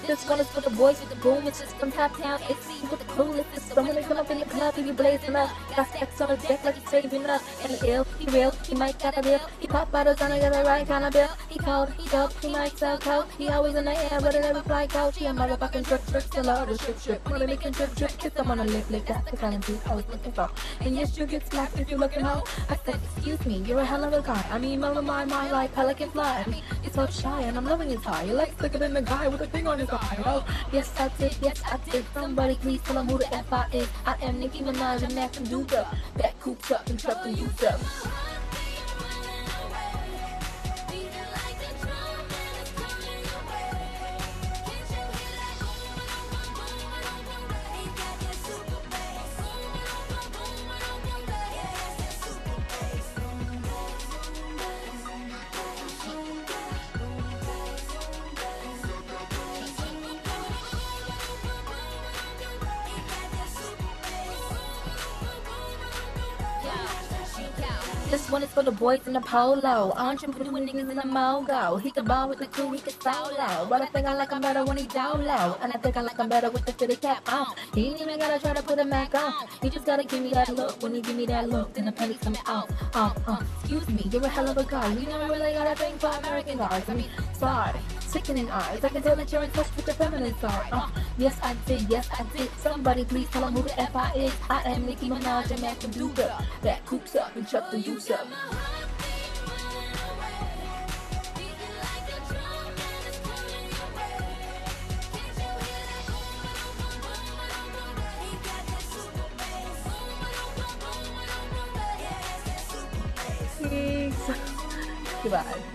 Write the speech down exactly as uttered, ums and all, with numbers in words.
This one is for the boys with the boom. It's just from top town. It's me with the coolest. This is when they come up in the club. He be blazing up. Got stacks on his back like he's saving up. And the ill, he real, he might got a deal. He pop bottles on, I got the right kind of bill. He cold, he dope, he might sell coke. He always in the air, but it never fly coach. He a motherfucking trip, trip, still out of shit, shit. Wanna make him trip, trip, kiss him on the lip, lip. That's the kind of dude I was looking for. And yes, you get slapped if you're looking hoe. I said, excuse me, you're a hell of a guy. I mean, mama, my mind like pelican fly. I mean, you're so shy, and I'm loving his eye. Your legs thicker than the guy with a thing on his eye. Oh, yes, I did, yes, I did. Somebody please tell him who the F I is. I am Nicki Minaj, and that can do the back coops up and truck and use up. This one is for the boys in the polo. Entrepreneur niggas in the mogo. He could ball with the crew, he could solo. But I think I like him better when he down low. And I think I like him better with the fitted cap on. He ain't even gotta try to put a Mac on. He just gotta give me that look. When he give me that look, then the penny's coming out. Uh, uh, excuse me, you're a hell of a guy. You never really got a thing for American guys. I mean, sorry, sickening eyes. I can tell that you're in touch with the feminine side. Uh, yes, I did, yes, I did. Somebody please tell him who the F I is. I am Nicki Minaj, and that can do the that coops up and chuck the use up. Thanks. Goodbye.